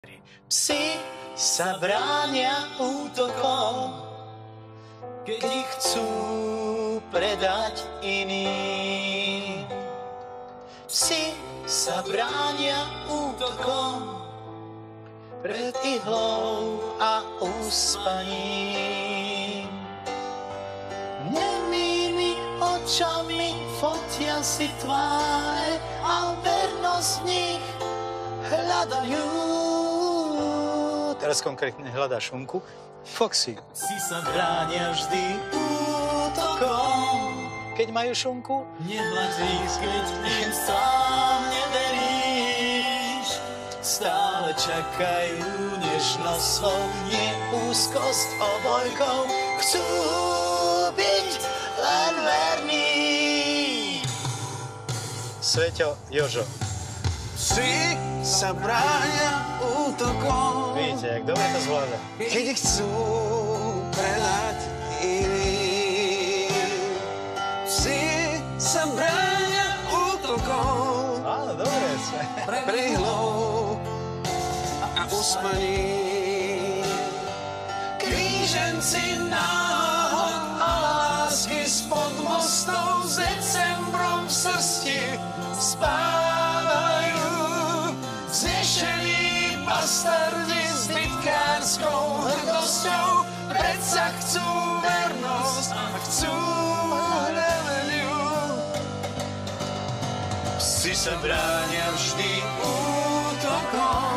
Psi sa bránia útokom, keď ich chcú predať iným. Psi sa bránia útokom pred ihlou a úspaním. Nemými očami fotia si tváre a vernosť v nich hľadajú. Teraz konkrétne hľadá šunku. Foxy. Psi sa bránia vždy útokom, keď majú šunku. Nehľadíš, keď im sám neveríš. Stále čakajú nežnosť svou, nie úzkosť obojkou. Chcú byť len verní. Sveťo, Jožo. Psi sa bránia útokom. Vidíte, jak dobre to zvláda. Keď ich chcú predať iným. Psi sa bránia útokom. Áno, dobre. Prihlou a uspaním. Kríženci náhod a lásky spod mostov s decembrom v srsti spávajú. Znešení bastardi s bitkárskou hrdosťou predsa chcú vernosť a chcú rebeliu. Psi sa bránia vždy útokom,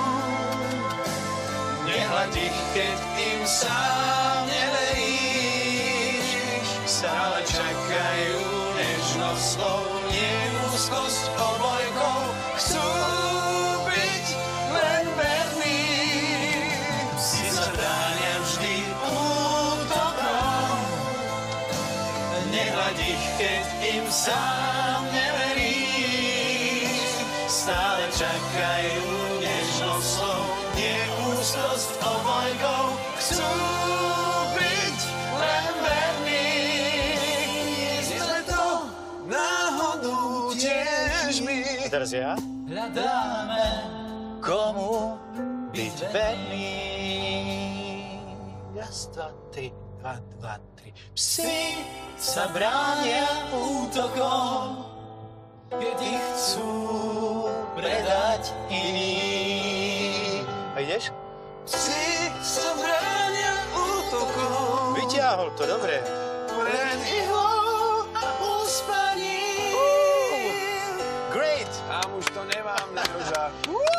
nehľad ich, keď im sám neveríš. Stále čakajú nežnosť slov, nie úzkosť obojkou. Chcú byť len verní. Psi sa bránia vždy útokom, nehľad ich, keď im sám neveríš. Stále čakajú nežnosť slov, nie úzkosť obojkou. Chcú byť len verní. Sme to náhodou tiež my. A teraz ja. Hľadáme, komu byť verný. Raz, dva, tri, dva, dva, tri. Psi sa bránia útokom, keď ich chcú predať iným. A ideš? Psi sa bránia útokom. Vyťahol to, dobre. Pred ihlou a uspaním. Great. Tam už to nemám na nožách.